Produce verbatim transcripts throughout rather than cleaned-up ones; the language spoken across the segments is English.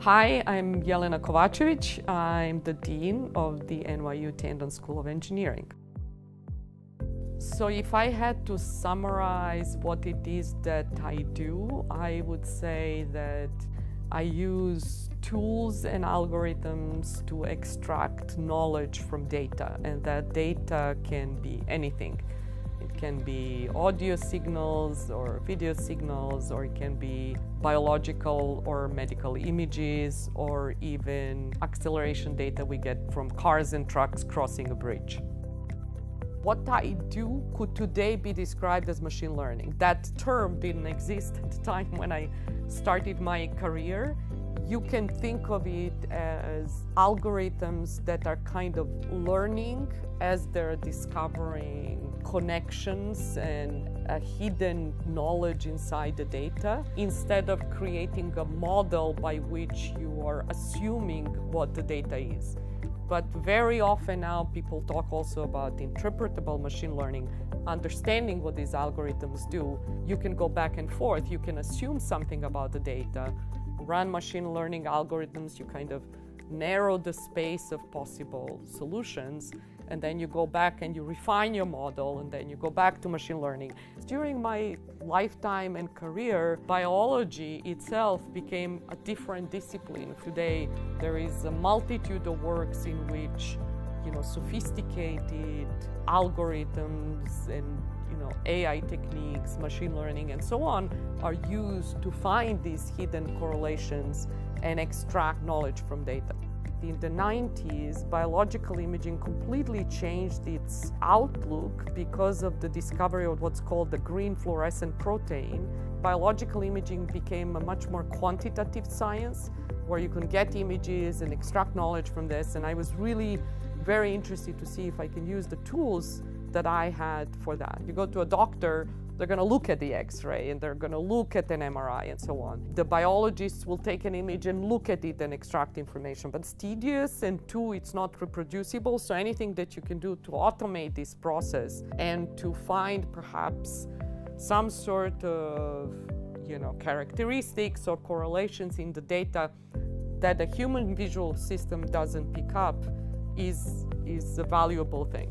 Hi, I'm Jelena Kovačević. I'm the Dean of the N Y U Tandon School of Engineering. So if I had to summarize what it is that I do, I would say that I use tools and algorithms to extract knowledge from data, and that data can be anything. It can be audio signals or video signals, or it can be biological or medical images, or even acceleration data we get from cars and trucks crossing a bridge. What I do could today be described as machine learning. That term didn't exist at the time when I started my career. You can think of it as algorithms that are kind of learning as they're discovering connections and a hidden knowledge inside the data, instead of creating a model by which you are assuming what the data is. But very often now people talk also about interpretable machine learning, understanding what these algorithms do. You can go back and forth, you can assume something about the data, run machine learning algorithms, you kind of narrow the space of possible solutions, and then you go back and you refine your model, and then you go back to machine learning. During my lifetime and career, biology itself became a different discipline. Today, there is a multitude of works in which, you know, sophisticated algorithms and, you know, A I techniques, machine learning, and so on are used to find these hidden correlations and extract knowledge from data. In the nineties, biological imaging completely changed its outlook because of the discovery of what's called the green fluorescent protein. Biological imaging became a much more quantitative science, where you can get images and extract knowledge from this, and I was really very interested to see if I can use the tools that I had for that. You go to a doctor, they're going to look at the X-ray and they're going to look at an M R I and so on. The biologists will take an image and look at it and extract information, but it's tedious, and two, it's not reproducible. So anything that you can do to automate this process and to find perhaps some sort of, you know, characteristics or correlations in the data that a human visual system doesn't pick up is, is a valuable thing.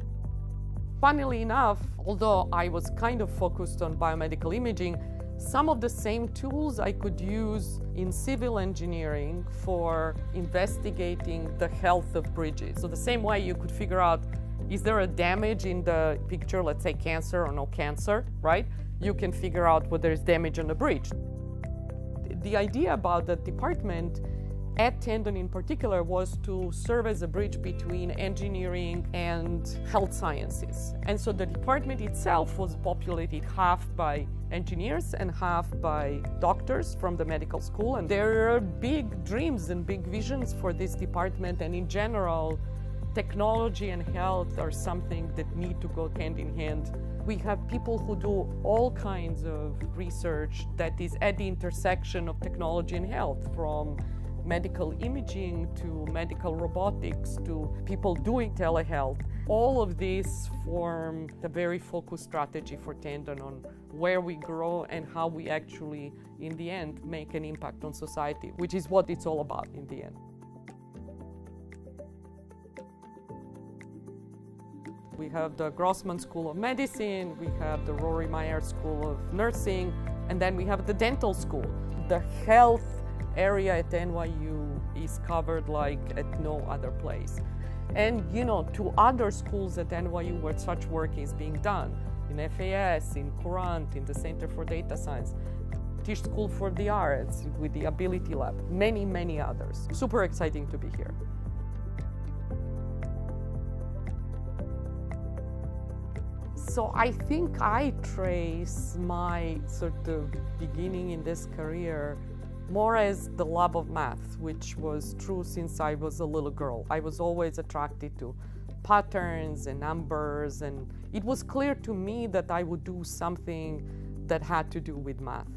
Funnily enough, although I was kind of focused on biomedical imaging, some of the same tools I could use in civil engineering for investigating the health of bridges. So the same way you could figure out, is there a damage in the picture, let's say cancer or no cancer, right? You can figure out whether there's damage on the bridge. The idea about the department at Tandon in particular was to serve as a bridge between engineering and health sciences. And so the department itself was populated half by engineers and half by doctors from the medical school. And there are big dreams and big visions for this department, and in general, technology and health are something that need to go hand in hand. We have people who do all kinds of research that is at the intersection of technology and health, from medical imaging to medical robotics to people doing telehealth. All of these form a very focused strategy for Tandon on where we grow and how we actually, in the end, make an impact on society, which is what it's all about in the end. We have the Grossman School of Medicine, we have the Rory Meyer School of Nursing, and then we have the dental school. The health area at N Y U is covered like at no other place. And, you know, to other schools at N Y U where such work is being done, in F A S, in Courant, in the Center for Data Science, Tisch School for the Arts, with the Ability Lab, many, many others. Super exciting to be here. So I think I trace my sort of beginning in this career more as the love of math, which was true since I was a little girl. I was always attracted to patterns and numbers, and it was clear to me that I would do something that had to do with math.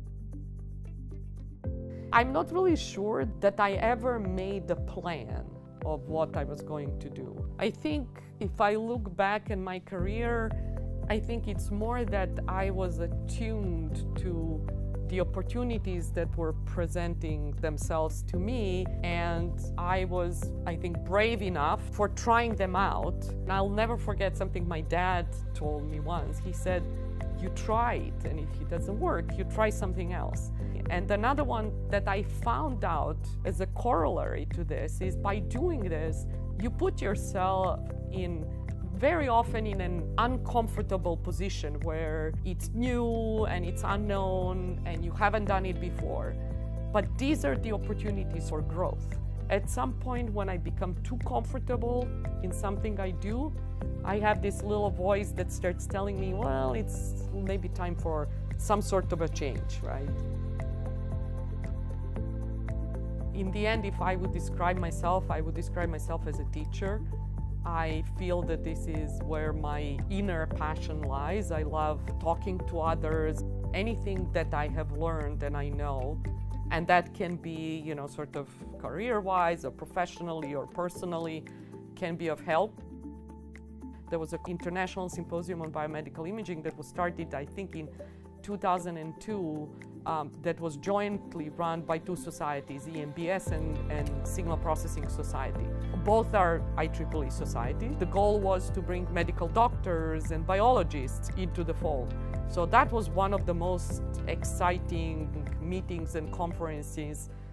I'm not really sure that I ever made a plan of what I was going to do. I think if I look back in my career, I think it's more that I was attuned to the opportunities that were presenting themselves to me, and I was, I think, brave enough for trying them out. And I'll never forget something my dad told me once. He said, you try it, and if it doesn't work, you try something else. And another one that I found out as a corollary to this is by doing this, you put yourself in very often in an uncomfortable position where it's new and it's unknown and you haven't done it before. But these are the opportunities for growth. At some point when I become too comfortable in something I do, I have this little voice that starts telling me, well, it's maybe time for some sort of a change, right? In the end, if I would describe myself, I would describe myself as a teacher. I feel that this is where my inner passion lies. I love talking to others, anything that I have learned and I know, and that can be, you know, sort of career-wise or professionally or personally, can be of help. There was an international symposium on biomedical imaging that was started, I think, in two thousand two, um, that was jointly run by two societies, E M B S and, and Signal Processing Society. Both are I triple E societies. The goal was to bring medical doctors and biologists into the fold. So that was one of the most exciting meetings and conferences